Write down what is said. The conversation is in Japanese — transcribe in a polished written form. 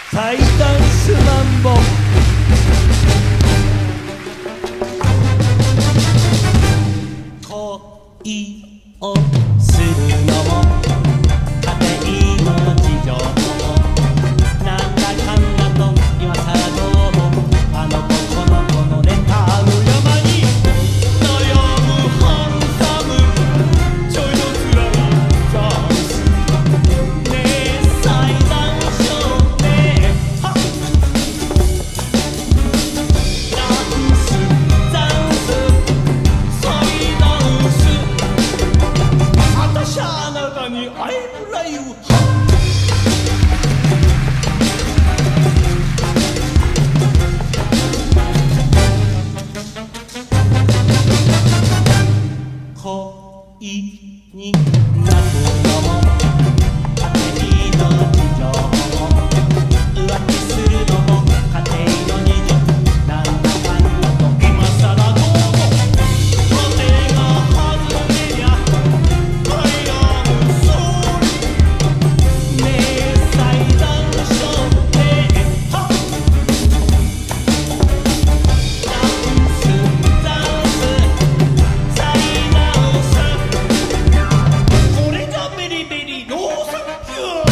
対ダンスマンボ恋をするのも家庭の事情もなんだかんだと今さらどうもあの子この子のレターの山に悩むハンサムちょいのつらいダンスねえ裁判所ねえはっダンスダンスサイダンスあたしゃあなたに会えるらいうはっ恋になるのも家庭の事情も浮気するのも家庭の事情なんだかんだと今さらどうも家庭が外れりゃI am sorryねえ裁判所ねえはっダンスダンスサイダンスこれがベリベリノーサンキュー